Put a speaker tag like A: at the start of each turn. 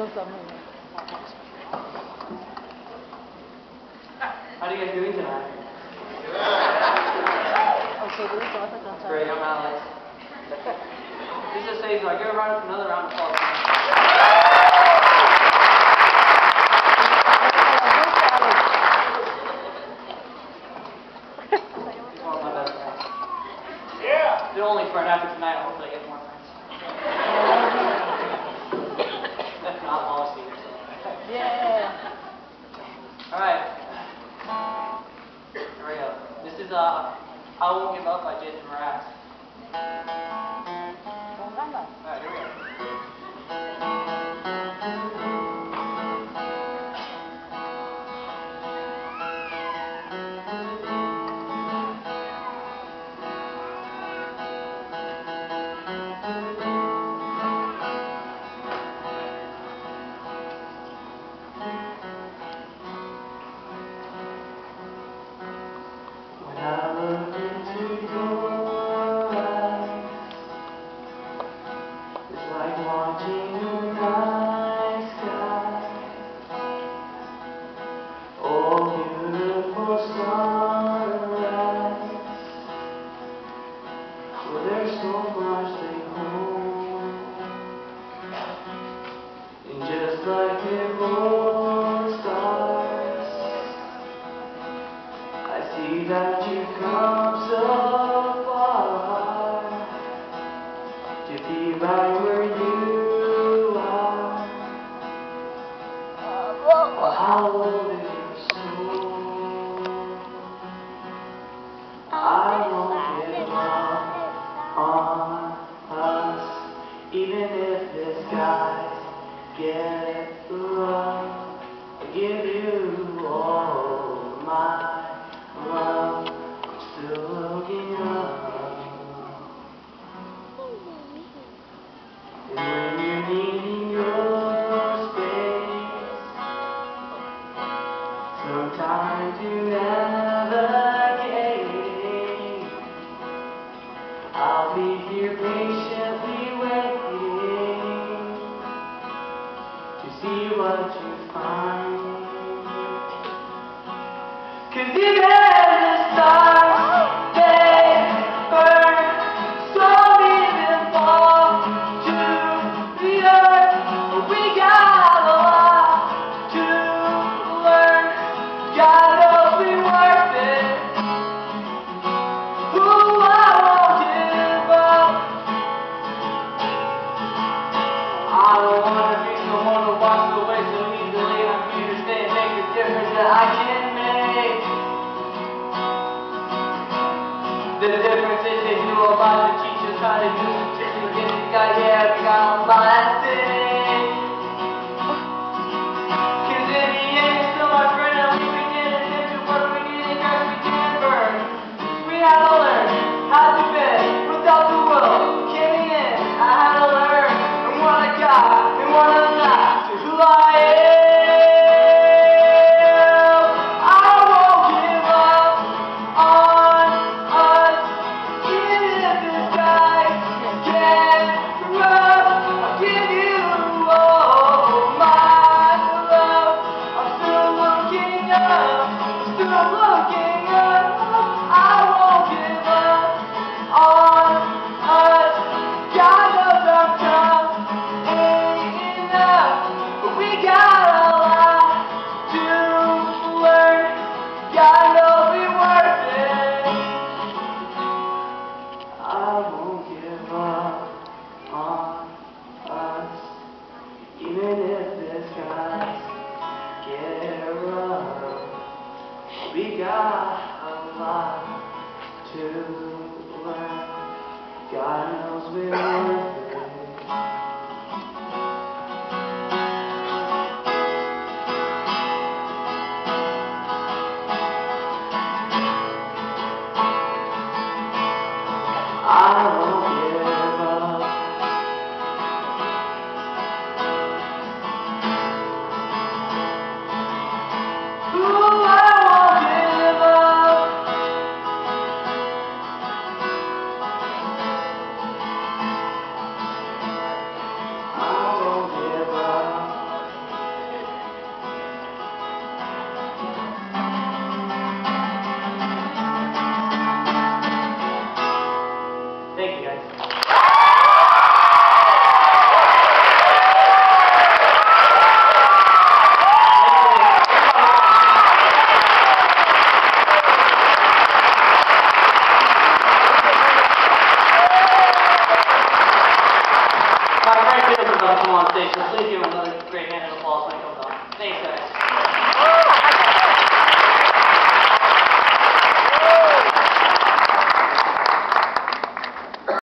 A: How are you guys doing tonight? Great, I'm Alex. This is safe, so I give another round of applause. He's one of my best friends. Yeah! They're only friend after tonight, I hope I get more friends. That's not policy.
B: Yeah!
A: Alright. Here we go. This is I Won't Give Up by Mraz. Alright, here we go.
C: When I look into your eyes, it's like watching the night sky. Oh, beautiful sunrise. Well, there's so much they hold. And just like the old stars, I see that you've come so far to be right where you are. Oh, how old is your soul? I won't give up on us, even if the skies get rough. I give you all my love. I'm still looking up. And when you're needing your space, sometimes you navigate, I'll be here patiently waiting to see what you find. 'Cause even the stars, they burn, some even fall to the earth. We got a lot to learn, gotta be worth it. Ooh, I won't give up. I don't wanna be someone who walks away so easily. I'm here to stay and make the difference that I can make. The difference is they knew about to teach us how to use the tricks to get this guy, yeah, we got him blasted. 'Cause in the end, you're still my friend, and we begin to attempt to work, we need to crash, we can't burn. We had to learn how to bend without the world caving in. I had to learn and what I got and what I'm not to who I am. I won't give up on us, even if the skies get rough. I'll give you all my love. I'm still looking up, still looking up. I won't give up on us. God knows our time ain't enough, but we got a lot to learn. God knows we're worth it. I won't give up on us, even if the skies get rough. We got a lot to learn. God knows we're worth it. I won't give up. Ooh, I won't give up.
A: about to come on stage, so please give him another great hand of applause when he comes on. Thanks, guys.